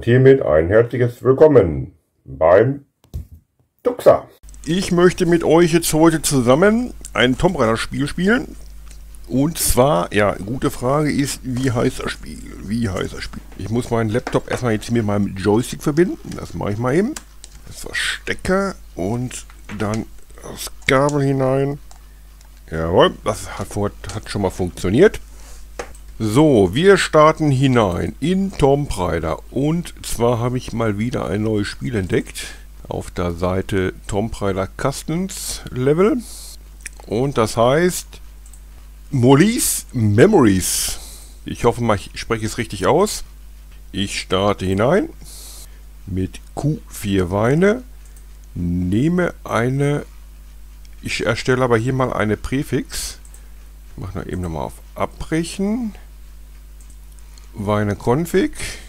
Und hiermit ein herzliches Willkommen beim Duxa. Ich möchte mit euch jetzt heute zusammen ein Tomb Raider Spiel spielen. Und zwar, ja, gute Frage ist, wie heißt das Spiel? Ich muss meinen Laptop erstmal jetzt mit meinem Joystick verbinden. Das mache ich mal eben. Das war Stecker und dann das Kabel hinein. Jawohl, das hat schon mal funktioniert. So, wir starten hinein in Tomb Raider. Und zwar habe ich mal wieder ein neues Spiel entdeckt. Auf der Seite Tomb Raider Customs Level. Und das heißt Molly's Memories. Ich hoffe mal, ich spreche es richtig aus. Ich starte hinein mit Q4 Weine. Nehme eine... Ich erstelle aber hier mal eine Präfix. Ich mache noch eben nochmal auf Abbrechen. Weine Config.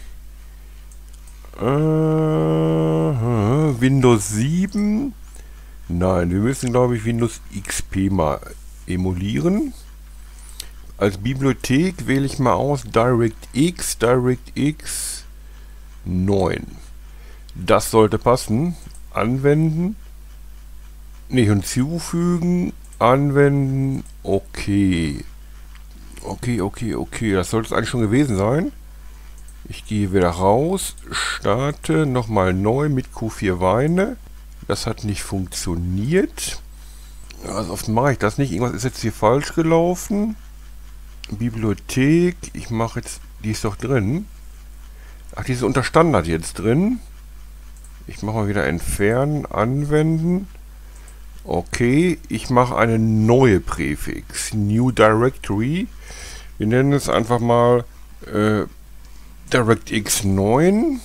Windows 7. Nein, wir müssen, glaube ich, Windows XP mal emulieren. Als Bibliothek wähle ich mal aus DirectX 9. Das sollte passen. Anwenden. Nicht hinzufügen. Anwenden. Okay. Okay. Das sollte es eigentlich schon gewesen sein. Ich gehe wieder raus. Starte nochmal neu mit Q4 Weine. Das hat nicht funktioniert. Also oft mache ich das nicht. Irgendwas ist jetzt hier falsch gelaufen. Bibliothek. Ich mache jetzt... Die ist doch drin. Ach, die ist unter Standard jetzt drin. Ich mache mal wieder entfernen. Anwenden. Okay, ich mache eine neue Präfix. New Directory. Wir nennen es einfach mal DirectX 9.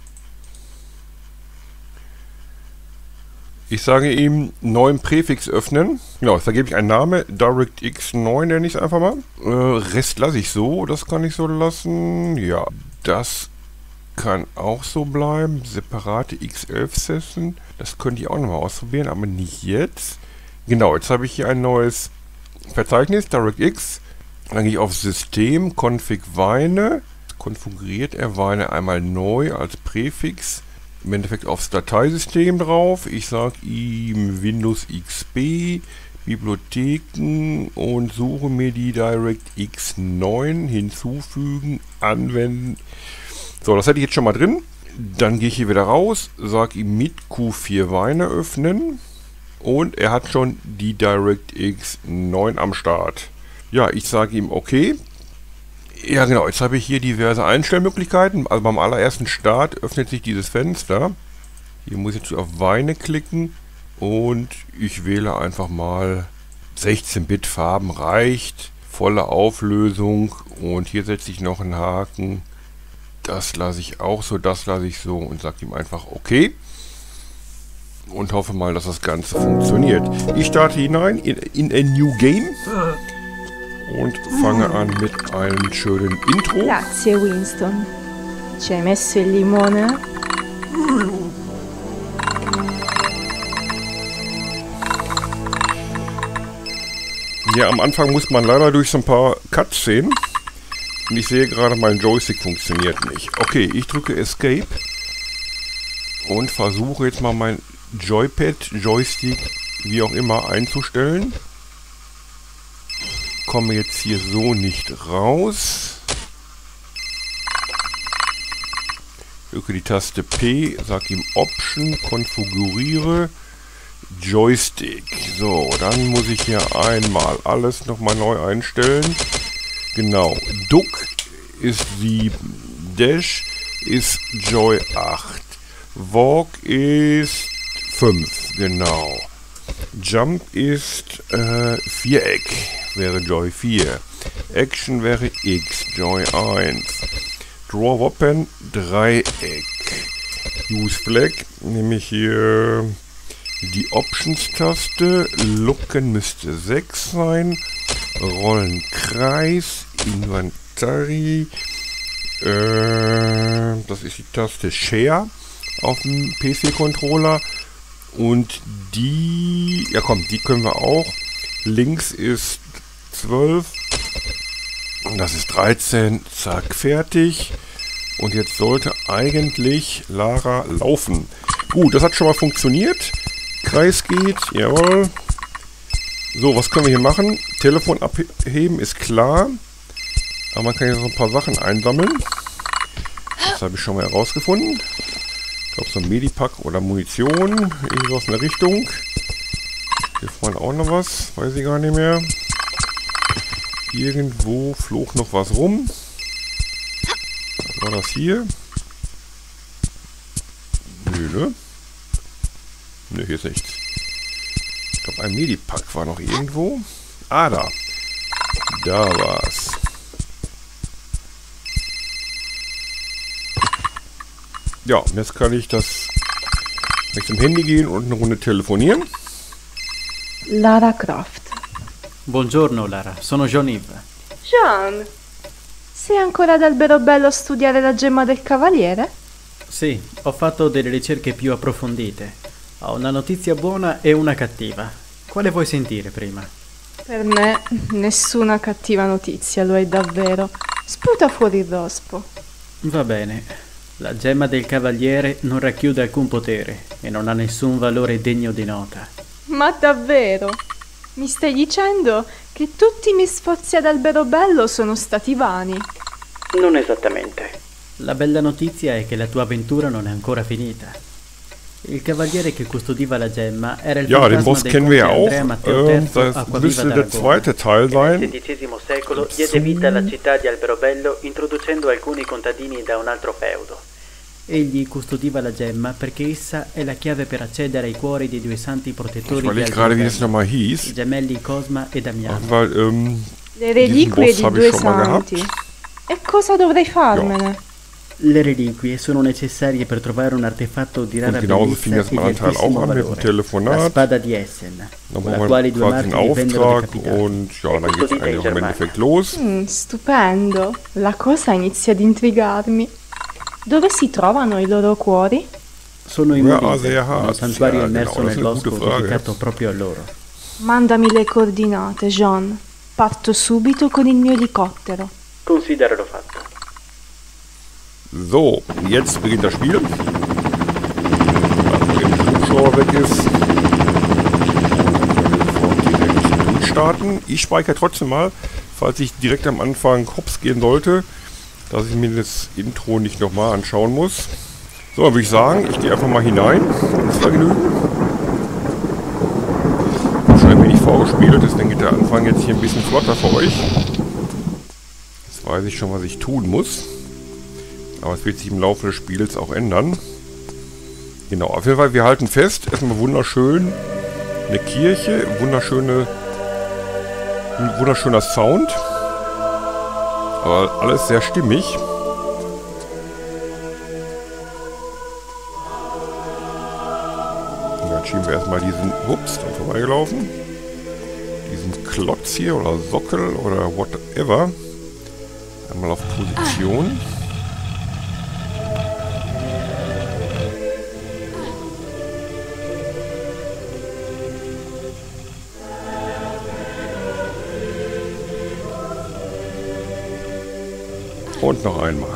Ich sage ihm neuen Präfix öffnen. Genau, da gebe ich einen Namen. DirectX 9 nenne ich es einfach mal. Rest lasse ich so. Das kann ich so lassen. Ja, das kann auch so bleiben. Separate X11-Session. Das könnte ich auch nochmal ausprobieren, aber nicht jetzt. Genau, jetzt habe ich hier ein neues Verzeichnis, DirectX. Dann gehe ich auf System, Config Weine. Konfiguriert er Weine einmal neu als Präfix. Im Endeffekt aufs Dateisystem drauf. Ich sage ihm Windows XP, Bibliotheken und suche mir die DirectX 9 hinzufügen, anwenden. So, das hätte ich jetzt schon mal drin. Dann gehe ich hier wieder raus, sage ihm mit Q4 Weine öffnen. Und er hat schon die DirectX 9 am Start. Ja, ich sage ihm okay. Ja genau, jetzt habe ich hier diverse Einstellmöglichkeiten. Also beim allerersten Start öffnet sich dieses Fenster. Hier muss ich jetzt auf Weine klicken. Und ich wähle einfach mal 16-Bit Farben reicht. Volle Auflösung. Und hier setze ich noch einen Haken. Das lasse ich auch so, das lasse ich so und sage ihm einfach okay. Und hoffe mal, dass das Ganze funktioniert. Ich starte hinein in a new game. Und fange an mit einem schönen Intro. Grazie Winston. Ci hai messo il limone? Ja, am Anfang muss man leider durch so ein paar Cutscenes. Und ich sehe gerade, mein Joystick funktioniert nicht. Okay, ich drücke Escape. Und versuche jetzt mal mein Joypad, Joystick, wie auch immer, einzustellen. Komme jetzt hier so nicht raus. Drücke die Taste P, sage ihm Option, konfiguriere Joystick. So, dann muss ich hier einmal alles nochmal neu einstellen. Genau, Duck ist 7, Dash ist Joy 8, Walk ist 5, genau. Jump ist Viereck, wäre Joy 4. Action wäre X, Joy 1. Draw Weapon, Dreieck. Use Flag, nehme ich hier die Options-Taste. Looken müsste 6 sein. Rollen Kreis, Inventory. Das ist die Taste Share auf dem PC-Controller. Und die, ja komm, die können wir auch. Links ist 12. Und das ist 13. Zack, fertig. Und jetzt sollte eigentlich Lara laufen. Gut, das hat schon mal funktioniert. Kreis geht, jawohl. So, was können wir hier machen? Telefon abheben ist klar. Aber man kann jetzt noch ein paar Sachen einsammeln. Das habe ich schon mal herausgefunden. Ich glaube, so ein Medipack oder Munition. Irgendwas in der Richtung. Hier vorne auch noch was. Weiß ich gar nicht mehr. Irgendwo flog noch was rum. Was war das hier? Nö, ne? Nö, hier ist nichts. Ich glaube, ein Medipack war noch irgendwo. Ah, da. Da war's. Ja, und jetzt kann ich zum Handy gehen und eine Runde telefonieren. Lara Croft. Buongiorno Lara, sono Jean-Yves. Jean, sei ancora ad Alberobello a studiare la gemma del cavaliere? Sì, ho fatto delle ricerche più approfondite. Ho una notizia buona e una cattiva. Quale vuoi sentire prima? Per me nessuna cattiva notizia, lo è davvero. Sputa fuori il rospo. Va bene. La gemma del cavaliere non racchiude alcun potere e non ha nessun valore degno di nota. Ma davvero? Mi stai dicendo che tutti i miei sforzi ad Alberobello sono stati vani? Non esattamente. La bella notizia è che la tua avventura non è ancora finita. Il cavaliere che custodiva la gemma era il Ja, den fantasma Boss del kennen wir ja conte auch. Andrea Matteo III Das Acquaviva müsste der d'Aragona. zweite Teil sein. Nel XVI secolo diede vita alla città di Alberobello introducendo alcuni contadini da un altro feudo. Egli custodiva la gemma perché essa è la chiave per accedere ai cuori dei due santi Ich protettori di überlege gerade, wie es Alberobello, nochmal i hieß. gemelli Cosma e Damiano. Weil, Le reliquie Boss di habe ich due schon mal santi. gehabt. E cosa dovrei farmene? Le reliquie sono necessarie per trovare un artefatto di rara Und genauso fing bellezza das e im di anderen Teil altissimo auch an mit dem valore, la Telefonat. spada di Essen, Dann con la braucht man quale i due quasi einen martiri vennero Auftrag decapitati. und ja, dann geht es Custodita eigentlich in auch im Germania. Endeffekt los. Stupendo. La cosa inizia ad intrigarmi. Dove si trovano i loro cuori? Sono in Ja, Molise, sehr in hart. un santuario Ja, immerso genau, das nel ist eine gute bosco Frage. dedicato proprio a loro. Mandami le coordinate, John. Parto subito con il mio elicottero. Consideralo fatto. So, jetzt beginnt das Spiel. Nachdem der Hubschrauber weg ist, direkt durchstarten. Ich speichere trotzdem mal, falls ich direkt am Anfang hops gehen sollte, dass ich mir das Intro nicht nochmal anschauen muss. So, dann würde ich sagen, ich gehe einfach mal hinein ins Vergnügen. Schon ein wenig vorgespielt, deswegen geht der Anfang jetzt hier ein bisschen flotter für euch. Jetzt weiß ich schon, was ich tun muss. Aber es wird sich im Laufe des Spiels auch ändern. Genau, auf jeden Fall, wir halten fest. Erstmal wunderschön eine Kirche, ein wunderschöner Sound. Aber alles sehr stimmig. Und dann schieben wir erstmal diesen, ups, dann vorbeigelaufen. Diesen Klotz hier oder Sockel oder whatever. Einmal auf Position. Und noch einmal.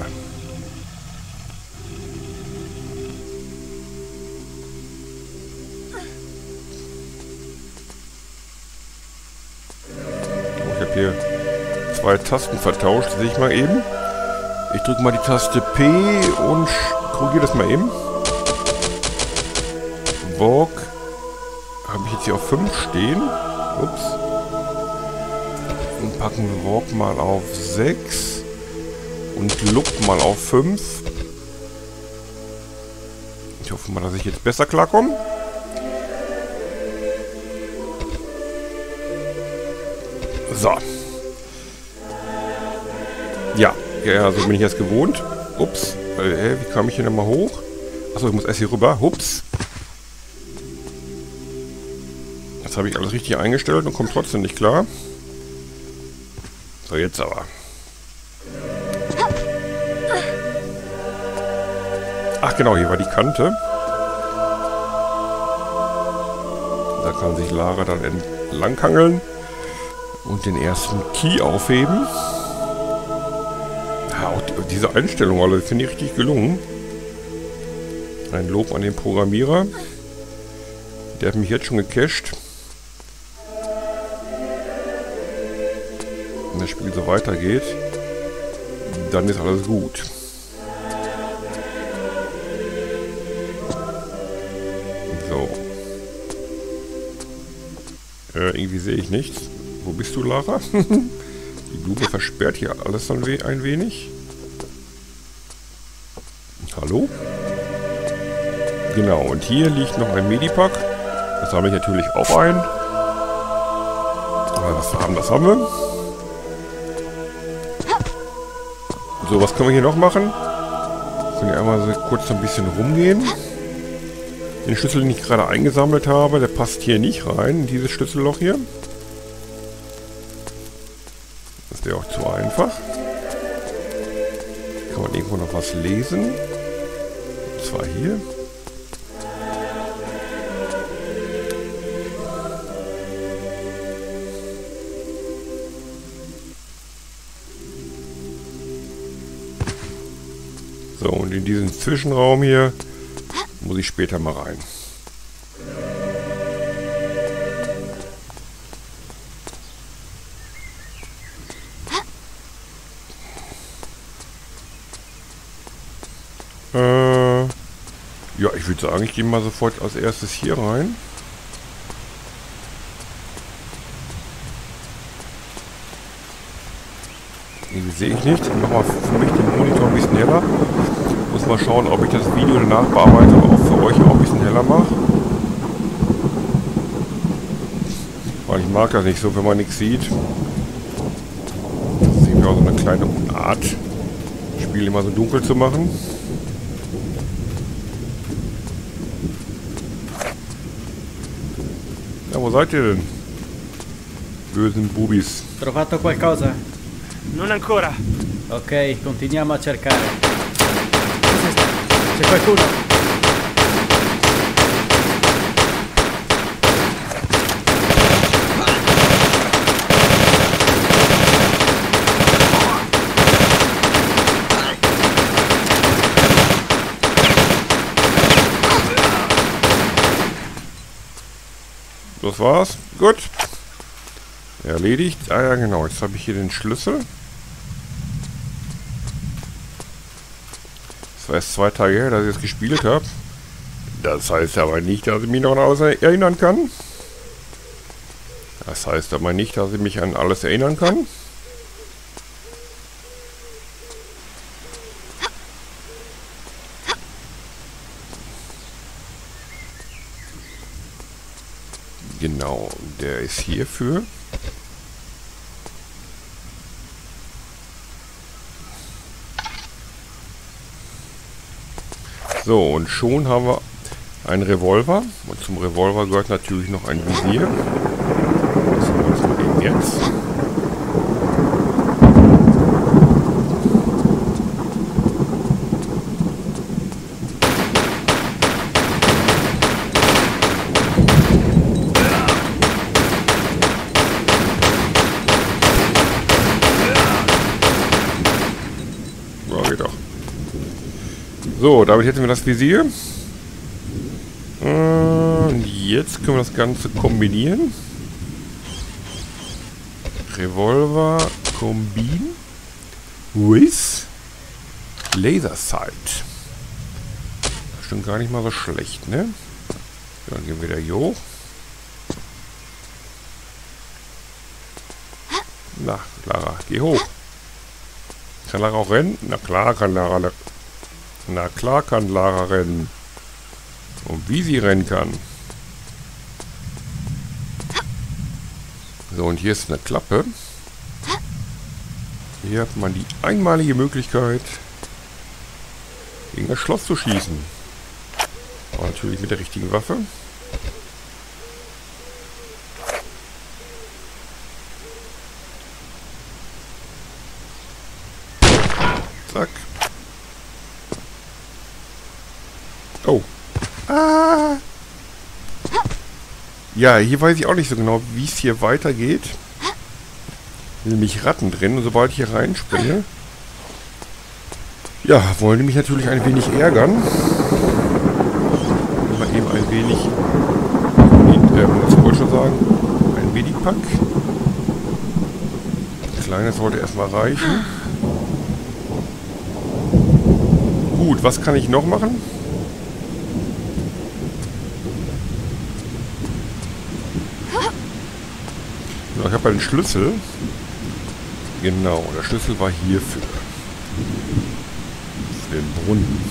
Ich habe hier zwei Tasten vertauscht, sehe ich mal eben. Ich drücke mal die Taste P und korrigiere das mal eben. Walk habe ich jetzt hier auf 5 stehen. Ups. Und packen wir Walk mal auf 6. Und Look mal auf 5. Ich hoffe mal, dass ich jetzt besser klarkomme. So. Ja, so bin ich jetzt gewohnt. Ups. Wie kam ich hier nochmal hoch? Achso, ich muss erst hier rüber. Ups. Jetzt habe ich alles richtig eingestellt und komme trotzdem nicht klar. So, jetzt aber. Ach genau, hier war die Kante. Da kann sich Lara dann entlanghangeln und den ersten Key aufheben. Ja, auch Diese Einstellung, also, finde ich richtig gelungen. Ein Lob an den Programmierer. Der hat mich jetzt schon gecached. Wenn das Spiel so weitergeht, dann ist alles gut. So. Irgendwie sehe ich nichts. Wo bist du, Lara? Die Blume versperrt hier alles ein wenig. Hallo? Genau, und hier liegt noch ein Medipack. Das sammle ich natürlich auch ein. Aber was wir haben, das haben wir. So, was können wir hier noch machen? Wir können hier einmal so kurz ein bisschen rumgehen. Den Schlüssel, den ich gerade eingesammelt habe, der passt hier nicht rein, in dieses Schlüsselloch hier. Das wäre auch zu einfach. Kann man irgendwo noch was lesen. Und zwar hier. So, und in diesen Zwischenraum hier muss ich später mal rein. Ja, ich würde sagen, ich gehe mal sofort als erstes hier rein. Irgendwie sehe ich nichts. Ich mache mal für mich den Monitor ein bisschen heller. Muss mal schauen, ob ich das Video in der Nachbearbeitung auch für euch auch ein bisschen heller mache. Weil ich mag das nicht so, wenn man nichts sieht. Das ist irgendwie auch so eine kleine Art, das Spiel immer so dunkel zu machen. Ja, wo seid ihr denn? Bösen Bubis. Trovato qualcosa? Non ancora. Ok, continuiamo a cercare. C'è qualcuno? Das war's. Gut. Erledigt. Ah ja, genau. Jetzt habe ich hier den Schlüssel. Das war erst 2 Tage her, dass ich es gespielt habe. Das heißt aber nicht, dass ich mich noch an alles erinnern kann. Das heißt aber nicht, dass ich mich an alles erinnern kann. Genau, der ist hierfür. So, und schon haben wir einen Revolver. Und zum Revolver gehört natürlich noch ein Visier. Das haben wir uns mal eben jetzt. Geht auch. So, damit hätten wir das Visier. Und jetzt können wir das Ganze kombinieren. Revolver Kombin with Laser Sight. Bestimmt gar nicht mal so schlecht, ne? Dann gehen wir wieder hier hoch. Na, Lara, geh hoch. Kann Lara auch rennen? Na klar kann Lara. Na klar kann Lara rennen. Und wie sie rennen kann. So, und hier ist eine Klappe. Hier hat man die einmalige Möglichkeit, gegen das Schloss zu schießen. Aber natürlich mit der richtigen Waffe. Zack. Oh. Ah. Ja, hier weiß ich auch nicht so genau, wie es hier weitergeht. Nämlich Ratten drin. Und sobald ich hier reinspringe, Ja, wollen die mich natürlich ein wenig ärgern. Mal eben ein wenig, muss ich schon sagen, ein Medipack. Kleines sollte erstmal reichen. Gut, was kann ich noch machen? So, ich habe einen Schlüssel. Genau, der Schlüssel war hierfür. Für den Brunnen.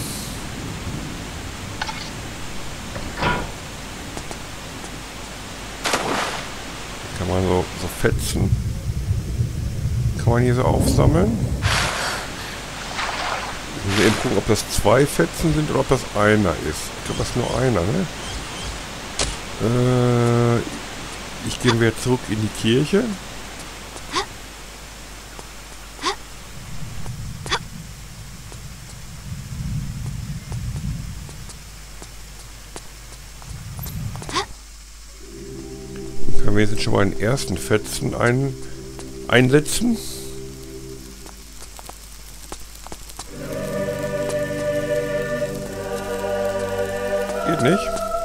Kann man so Fetzen. Kann man hier so aufsammeln. Ich muss eben gucken, ob das 2 Fetzen sind oder ob das einer ist. Ich glaube, das ist nur einer, ne? Ich gehe wieder zurück in die Kirche. Können wir jetzt schon mal den ersten Fetzen einsetzen. Geht nicht.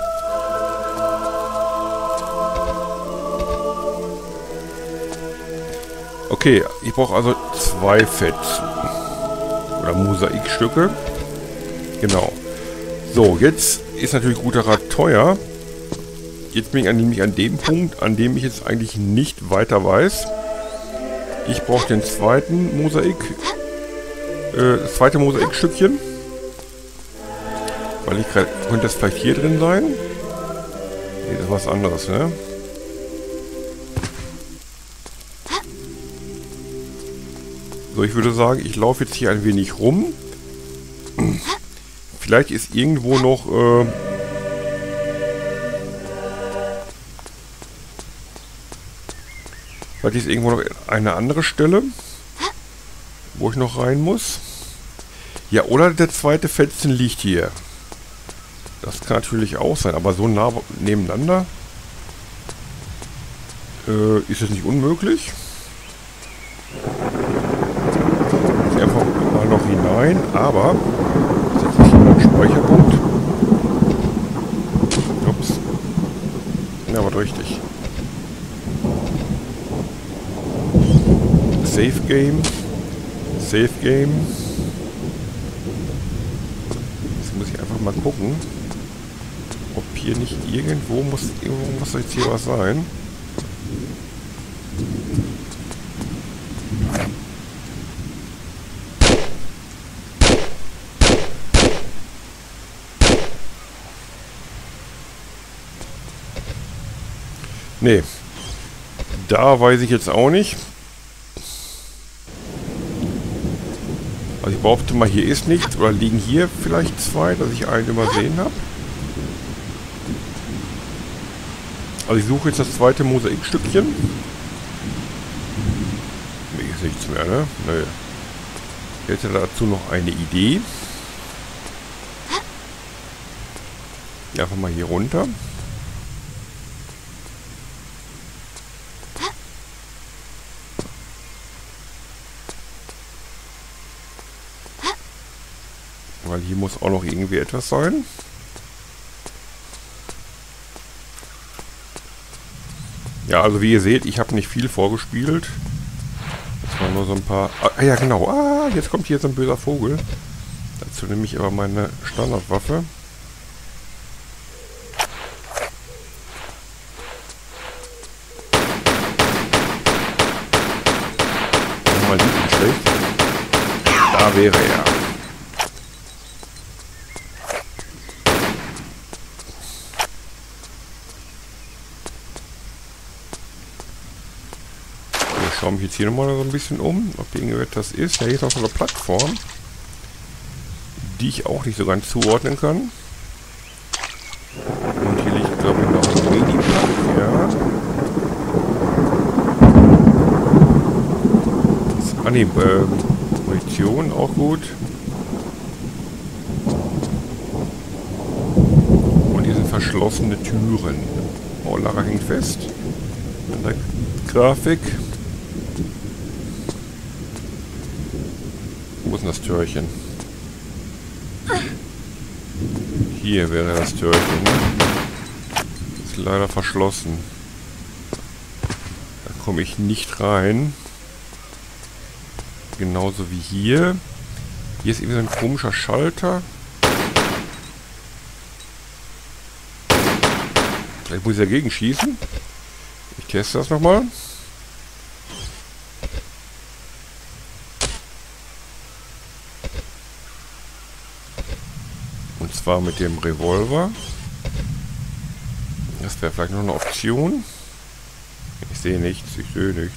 Okay, ich brauche also 2 Fetzen. Oder Mosaikstücke. Genau. So, jetzt ist natürlich guter Rat teuer. Jetzt bin ich nämlich an dem Punkt, an dem ich jetzt eigentlich nicht weiter weiß. Ich brauche den zweiten Mosaik. Das zweite Mosaikstückchen. Weil ich gerade... Könnte das vielleicht hier drin sein? Nee, das ist was anderes, ne? So, ich würde sagen, ich laufe jetzt hier ein wenig rum. Vielleicht ist irgendwo noch... vielleicht ist irgendwo noch eine andere Stelle, wo ich noch rein muss. Ja, oder der zweite Fetzen liegt hier. Das kann natürlich auch sein, aber so nah nebeneinander ist es nicht unmöglich. Ich einfach mal noch hinein, aber setze ich hier einen Speicherpunkt. Ups. Ja, aber richtig. Save Game. Save Game. Jetzt muss ich einfach mal gucken, ob hier nicht irgendwo muss jetzt hier was sein. Nee. Da weiß ich jetzt auch nicht. Also ich behaupte mal, hier ist nichts. Oder liegen hier vielleicht 2, dass ich einen übersehen habe. Also ich suche jetzt das zweite Mosaikstückchen. Nee, ist nichts mehr, ne? Nö. Ich hätte dazu noch eine Idee. Einfach mal hier runter. Weil hier muss auch noch irgendwie etwas sein. Ja, also wie ihr seht, ich habe nicht viel vorgespielt. Das waren nur so ein paar... Ah ja, genau. Ah, jetzt kommt hier so ein böser Vogel. Dazu nehme ich aber meine Standardwaffe. Man sieht ihn schlecht. Da wäre er. Ich schaue mich jetzt hier nochmal so ein bisschen um, ob irgendetwas ist. Ja, hier ist noch so eine Plattform, die ich auch nicht so ganz zuordnen kann. Und hier liegt, glaube ich, noch ein Medipack, ja. Ah ne, Munition, auch gut. Und hier sind verschlossene Türen. Oh, Lara hängt fest. An der Grafik. Wo ist denn das Türchen? Hier wäre das Türchen. Ist leider verschlossen. Da komme ich nicht rein. Genauso wie hier. Hier ist irgendwie so ein komischer Schalter. Vielleicht muss ich dagegen schießen. Ich teste das nochmal. Und zwar mit dem Revolver. Das wäre vielleicht noch eine Option. Ich sehe nichts, ich sehe nichts.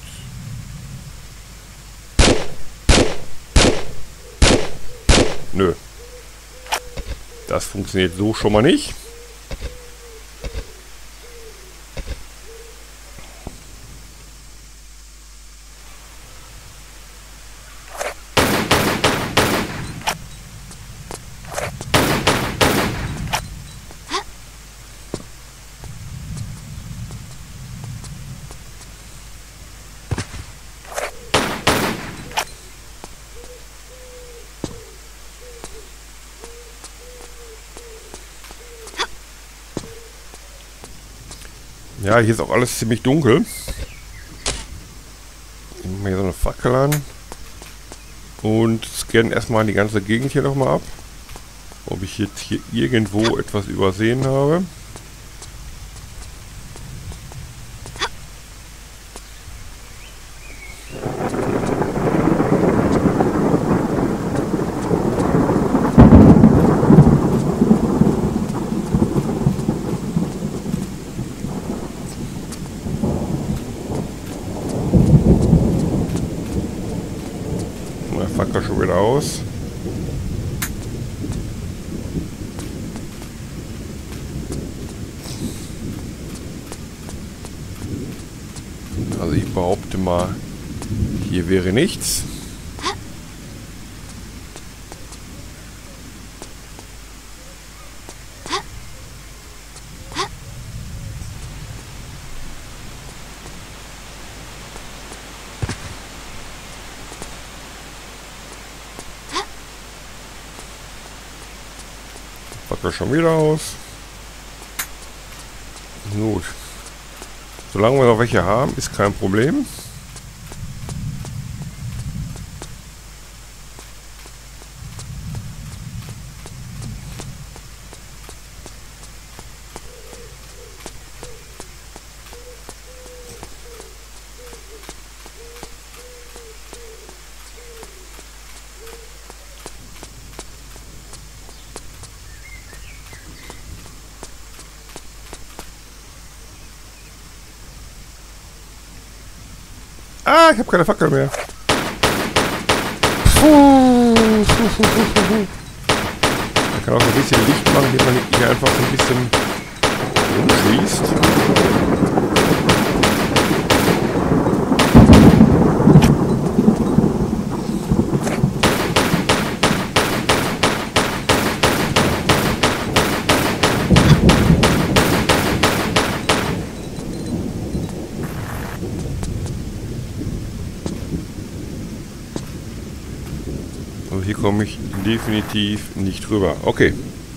Nö. Das funktioniert so schon mal nicht. Ja, hier ist auch alles ziemlich dunkel. Ich nehme mal hier so eine Fackel an. Und scanne erstmal die ganze Gegend hier nochmal ab. Ob ich jetzt hier irgendwo etwas übersehen habe. Fackel schon wieder aus. Also ich behaupte mal, hier wäre nichts. Fackel schon wieder aus. Gut. Solange wir noch welche haben, ist kein Problem. Ah, ich habe keine Fackel mehr. Man kann auch ein bisschen Licht machen, indem man hier einfach so ein bisschen umschließt. Also hier komme ich definitiv nicht rüber. Okay.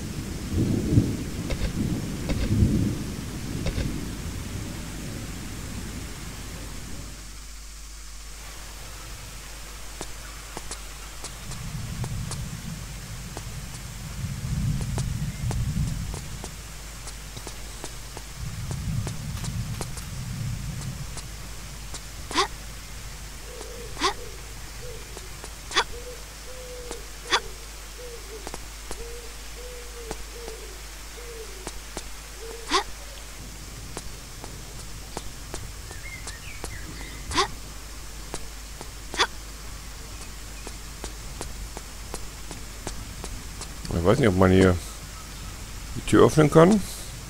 Ich weiß nicht, ob man hier die Tür öffnen kann.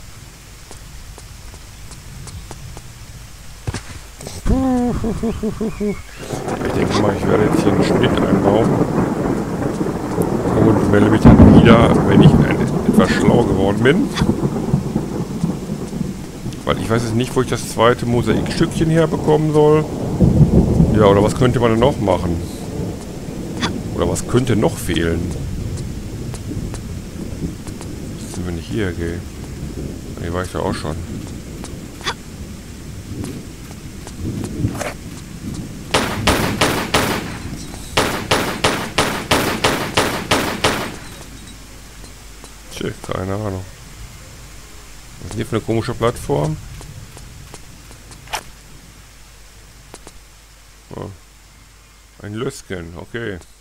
Ich denke mal, ich werde jetzt hier einen Schnitt einbauen und melde mich dann wieder, wenn ich etwas schlau geworden bin. Weil ich weiß jetzt nicht, wo ich das zweite Mosaikstückchen herbekommen soll. Ja, oder was könnte man denn noch machen? Oder was könnte noch fehlen? denn, wenn ich hier gehe? Hier war ich ja auch schon. Tja, keine Ahnung. Was ist hier für eine komische Plattform? Oh. Ein Lösken, okay.